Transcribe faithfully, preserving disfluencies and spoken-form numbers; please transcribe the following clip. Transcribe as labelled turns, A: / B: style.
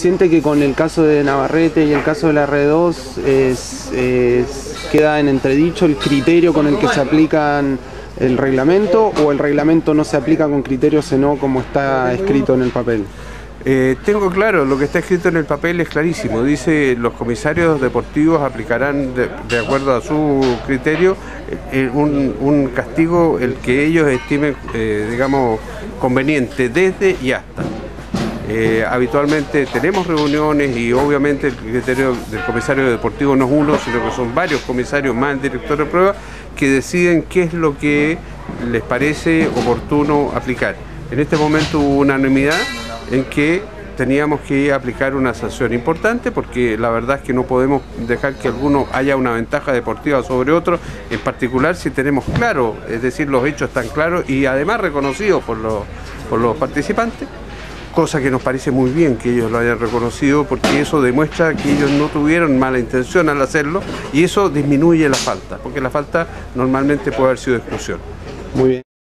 A: siente que con el caso de Navarrete y el caso de la R dos es, es, queda en entredicho el criterio con el que se aplican el reglamento, o el reglamento no se aplica con criterios sino como está escrito en el papel?
B: Eh, tengo claro, lo que está escrito en el papel es clarísimo. Dice: los comisarios deportivos aplicarán de, de acuerdo a su criterio eh, un, un castigo el que ellos estimen, eh, digamos, conveniente desde y hasta. Eh, habitualmente tenemos reuniones y obviamente el criterio del comisario deportivo no es uno, sino que son varios comisarios más el director de prueba que deciden qué es lo que les parece oportuno aplicar. En este momento hubo unanimidad en que teníamos que aplicar una sanción importante, porque la verdad es que no podemos dejar que alguno haya una ventaja deportiva sobre otro, en particular si tenemos claro, es decir, los hechos están claros y además reconocidos por los, por los participantes, cosa que nos parece muy bien que ellos lo hayan reconocido, porque eso demuestra que ellos no tuvieron mala intención al hacerlo y eso disminuye la falta, porque la falta normalmente puede haber sido exclusión.
A: Muy bien.